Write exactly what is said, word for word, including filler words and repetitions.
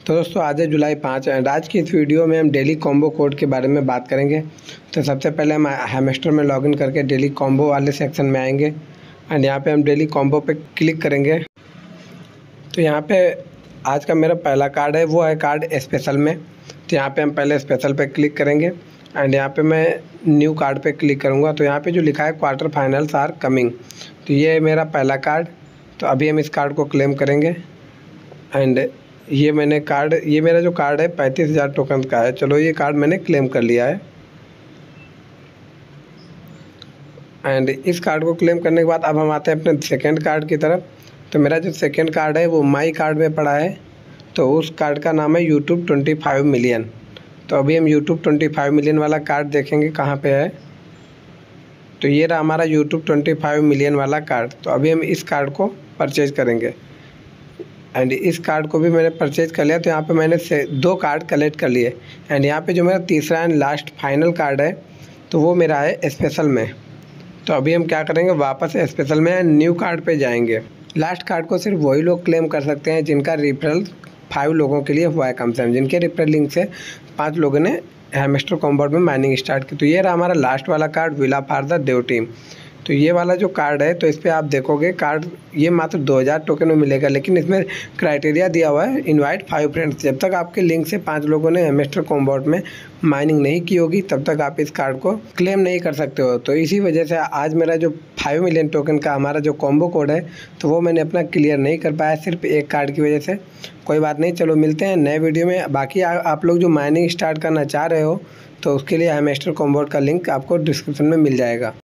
तो दोस्तों आज है जुलाई पाँच एंड आज की इस वीडियो में हम डेली कॉम्बो कोड के बारे में बात करेंगे। तो सबसे पहले हम हैमस्टर में लॉगिन करके डेली कॉम्बो वाले सेक्शन में आएंगे एंड यहाँ पे हम डेली कॉम्बो पे क्लिक करेंगे। तो यहाँ पे आज का मेरा पहला कार्ड है, वो है कार्ड स्पेशल में। तो यहाँ पे हम पहले स्पेशल पे क्लिक करेंगे एंड यहाँ पे मैं न्यू कार्ड पे क्लिक करूँगा। तो यहाँ पे जो लिखा है क्वार्टर फाइनल्स आर कमिंग, तो ये है मेरा पहला कार्ड। तो अभी हम इस कार्ड को क्लेम करेंगे एंड ये मैंने कार्ड ये मेरा जो कार्ड है पैंतीस हज़ार टोकन का है। चलो ये कार्ड मैंने क्लेम कर लिया है एंड इस कार्ड को क्लेम करने के बाद अब हम आते हैं अपने सेकंड कार्ड की तरफ। तो मेरा जो सेकंड कार्ड है वो माई कार्ड में पड़ा है। तो उस कार्ड का नाम है यूट्यूब ट्वेंटी फाइव मिलियन। तो अभी हम यूट्यूब ट्वेंटी फाइव मिलियन वाला कार्ड देखेंगे कहाँ पे है। तो ये रहा हमारा यूट्यूब ट्वेंटी फाइव मिलियन वाला कार्ड। तो अभी हम इस कार्ड को परचेज करेंगे एंड इस कार्ड को भी मैंने परचेज कर लिया। तो यहाँ पे मैंने से दो कार्ड कलेक्ट कर लिए एंड यहाँ पे जो मेरा तीसरा एंड लास्ट फाइनल कार्ड है तो वो मेरा है स्पेशल में। तो अभी हम क्या करेंगे, वापस स्पेशल में एंड न्यू कार्ड पे जाएंगे। लास्ट कार्ड को सिर्फ वही लोग क्लेम कर सकते हैं जिनका रेफरल फाइव लोगों के लिए हुआ है कम से कम, जिनके रेफरल लिंक से पाँच लोगों ने हैमस्टर कॉम्बो में माइनिंग स्टार्ट की। तो ये रहा हमारा लास्ट वाला card, villa for the dev team. तो ये वाला जो कार्ड है तो इस पर आप देखोगे कार्ड ये मात्र दो हज़ार टोकन में मिलेगा, लेकिन इसमें क्राइटेरिया दिया हुआ है इनवाइट फाइव फ्रेंड्स। जब तक आपके लिंक से पांच लोगों ने हैमस्टर कॉम्बो में माइनिंग नहीं की होगी तब तक आप इस कार्ड को क्लेम नहीं कर सकते हो। तो इसी वजह से आज मेरा जो फाइव मिलियन टोकन का हमारा जो कॉम्बो कोड है तो वो मैंने अपना क्लियर नहीं कर पाया सिर्फ एक कार्ड की वजह से। कोई बात नहीं, चलो मिलते हैं नए वीडियो में। बाकी आ, आप लोग जो माइनिंग स्टार्ट करना चाह रहे हो तो उसके लिए हैमस्टर कॉम्बो का लिंक आपको डिस्क्रिप्शन में मिल जाएगा।